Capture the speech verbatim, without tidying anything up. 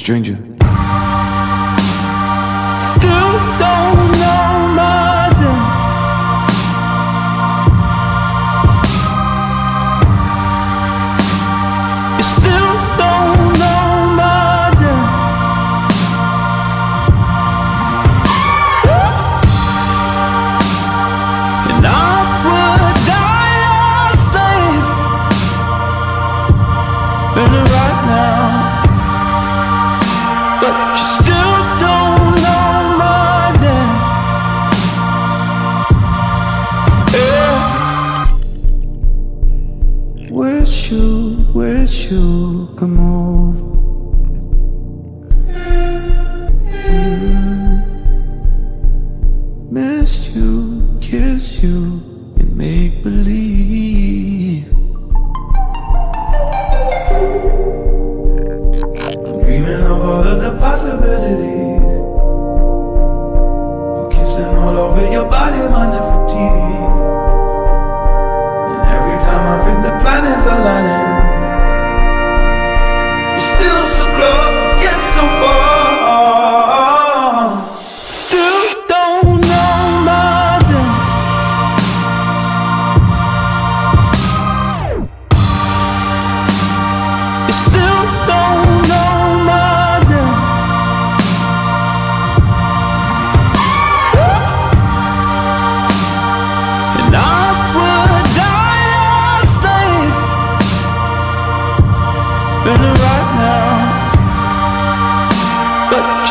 stranger. Still don't know my name. You still don't know my name. And I would die a slave, been right now, but you still don't know my name. Yeah. Wish you, wish you could move. Mm. Miss you, kiss you, and make believe. Dreaming of all of the possibilities. I'm kissing all over your body, my Nefertiti. And every time I think the planets aligning, you're still so close, yet so far. Still don't know my name. You still don't know my name. And I would die a slave, been right now, but